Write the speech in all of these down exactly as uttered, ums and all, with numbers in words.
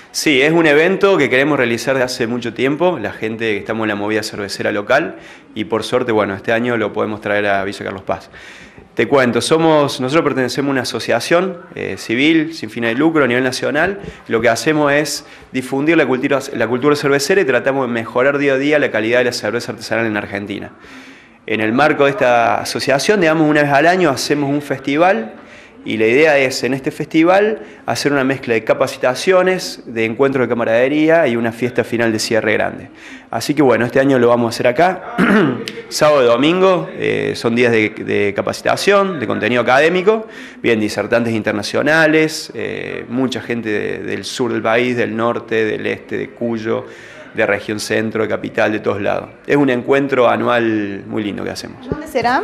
Sí, es un evento que queremos realizar de hace mucho tiempo, la gente que estamos en la movida cervecera local, y por suerte, bueno, este año lo podemos traer a Villa Carlos Paz. Te cuento, somos, nosotros pertenecemos a una asociación eh, civil, sin fines de lucro, a nivel nacional. Lo que hacemos es difundir la cultura, la cultura cervecera y tratamos de mejorar día a día la calidad de la cerveza artesanal en Argentina. En el marco de esta asociación, digamos, una vez al año hacemos un festival. Y la idea es, en este festival, hacer una mezcla de capacitaciones, de encuentros de camaradería y una fiesta final de cierre grande. Así que bueno, este año lo vamos a hacer acá, sábado y domingo, eh, son días de, de capacitación, de contenido académico, bien disertantes internacionales, eh, mucha gente de, del sur del país, del norte, del este, de Cuyo, de región centro, de capital, de todos lados. Es un encuentro anual muy lindo que hacemos. ¿Dónde será?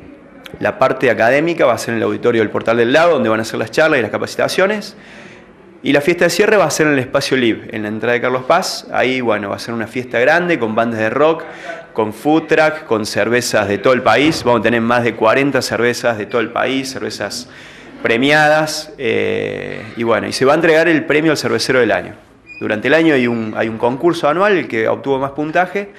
La parte académica va a ser en el auditorio del Portal del Lago, donde van a ser las charlas y las capacitaciones. Y la fiesta de cierre va a ser en el Espacio Live, en la entrada de Carlos Paz. Ahí, bueno, va a ser una fiesta grande con bandas de rock, con food truck, con cervezas de todo el país. Vamos a tener más de cuarenta cervezas de todo el país, cervezas premiadas. Eh, y bueno, y se va a entregar el premio al cervecero del año. Durante el año hay un, hay un concurso anual, el que obtuvo más puntaje.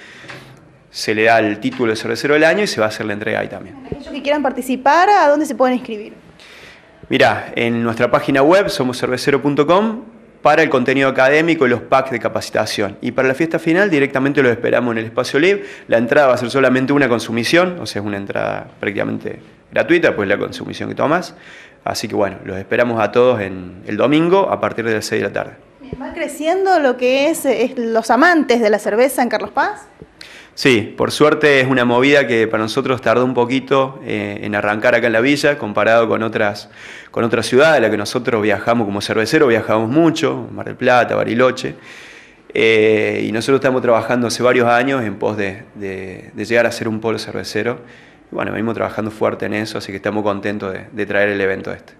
Se le da el título de cervecero del año y se va a hacer la entrega ahí también. Aquellos que quieran participar, ¿a dónde se pueden inscribir? Mirá, en nuestra página web somos cervecero punto com para el contenido académico y los packs de capacitación. Y para la fiesta final directamente los esperamos en el Espacio Live. La entrada va a ser solamente una consumición, o sea, es una entrada prácticamente gratuita, pues la consumición que tomas. Así que bueno, los esperamos a todos en el domingo a partir de las seis de la tarde. ¿Va creciendo lo que es, es los amantes de la cerveza en Carlos Paz? Sí, por suerte es una movida que para nosotros tardó un poquito eh, en arrancar acá en la villa, comparado con otras, con otras ciudades a las que nosotros viajamos como cerveceros, viajamos mucho, Mar del Plata, Bariloche, eh, y nosotros estamos trabajando hace varios años en pos de, de, de llegar a ser un polo cervecero. Y bueno, venimos trabajando fuerte en eso, así que estamos contentos de, de traer el evento este.